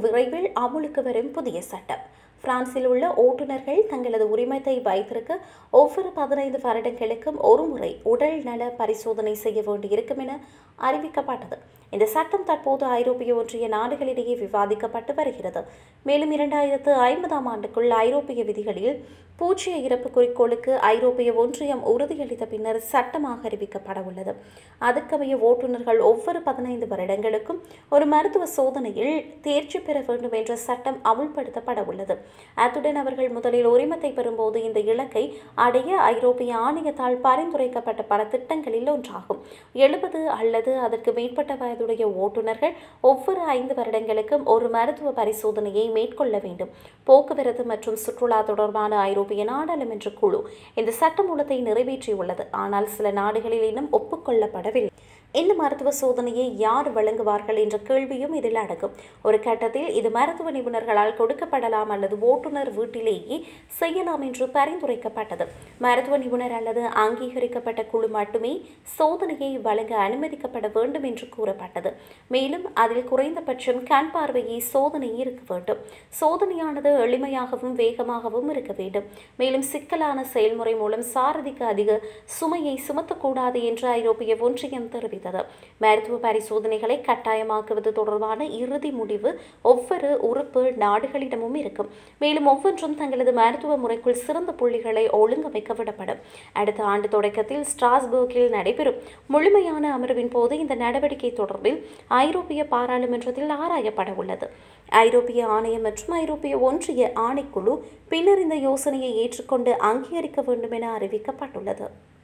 விரைவில் அமுலுக்கு வரும் புதிய சட்டம். பிரான்சில் உள்ள ஓட்டுநர்கள் தங்களது உரிமத்தை வைத்திருக்க ஒவ்வொரு 15 வருடங்களுக்கும் ஒருமுறை உடல் நல பரிசோதனை செய்ய வேண்டியிருக்கும் என அறிவிக்கப்பட்டது. இந்த சட்டம் தற்போது ஐரோப்பிய ஒன்றிய நாடுகளிடையே விவாதிக்கப்பட்டு வருகிறது. மேலும் 2050ஆம் ஆண்டுக்குள் ஐரோப்பிய விதிகளில் பூஜ்ஜிய இறப்பு குறிக்கோளுக்கு ஐரோப்பிய ஒன்றியம் உறுதியளித்த பின்னர் சட்டமாக அறிவிக்கப்பட உள்ளது. அதற்கமைய ஓட்டுநர்கள் ஒவ்வொரு 15 வருடங்களுக்கும் ஒரு மருத்துவ சோதனையில் தேர்ச்சி பெற வேண்டும் என்ற சட்டம் அமுல்படுத்தப்பட உள்ளது. அத்துடன் அவர்கள் முதலில் உரிமத்தை பெறும்போது இந்த இலக்கை அடைய ஐரோப்பிய ஆணையத்தால் பரிந்துரைக்கப்பட்ட பல திட்டங்களில் ஒன்றாகும். 70 அல்லது அதற்கு மேற்பட்ட வயதுடைய ஓட்டுநர்கள் ஒவ்வொரு 5 வருடங்களுக்கும் ஒரு மருத்துவ பரிசோதனையை மேற்கொள்ள வேண்டும். போக்குவரத்து மற்றும் சுற்றுலா தொடர்பான ஐரோப்பிய நாடாளுமன்ற குழு இந்த சட்டமூலத்தை நிறைவேற்றியுள்ளது. ஆனால் சில நாடுகளில் இன்னும் ஒப்புக்கொள்ளப்படவில்லை. இந்த மருத்துவ சோதனையை யார் வழங்குவார்கள் என்ற கேள்வியும் இதில் அடங்கும். ஒரு கட்டத்தில் இது மருத்துவ நிபுணர்களால் கொடுக்கப்படலாம் அல்லது ஓட்டுநர் வீட்டிலேயே செய்யலாம் என்று பரிந்துரைக்கப்பட்டது. மருத்துவ நிபுணர் அல்லது அங்கீகரிக்கப்பட்ட குழு மட்டுமே சோதனையை வழங்க அனுமதிக்கப்பட வேண்டும் என்று கூறப்பட்டது. மேலும் அதில் குறைந்தபட்சம் கண் பார்வையை சோதனை இருக்க வேண்டும். சோதனையானது எளிமையாகவும் வேகமாகவும் இருக்க வேண்டும். மேலும் சிக்கலான செயல்முறை மூலம் சாரதிக்கு அதிக சுமையை சுமத்தக்கூடாது என்று ஐரோப்பிய ஒன்றியம் தெரிவித்தது. மருத்துவ பரிசோதனைகளை கட்டாயமாக்குவது தொடர்பான இறுதி முடிவு ஒவ்வொரு உறுப்பு நாடுகளிடமும் இருக்கும். மேலும் ஒவ்வொன்றும் தங்களது மருத்துவ முறைக்குள் சிறந்த புள்ளிகளை ஒழுங்கமைக்க விடப்படும். அடுத்த ஆண்டு தொடக்கத்தில் ஸ்ட்ராஸ்பர்கில் நடைபெறும் முழுமையான அமர்வின் போது இந்த நடவடிக்கை தொடர்பில் ஐரோப்பிய பாராளுமன்றத்தில் ஆராயப்பட உள்ளது. ஐரோப்பிய ஆணையம் மற்றும் ஐரோப்பிய ஒன்றிய ஆணைக்குழு பின்னர் இந்த யோசனையை ஏற்றுக்கொண்டு அங்கீகரிக்க வேண்டும் என அறிவிக்கப்பட்டுள்ளது.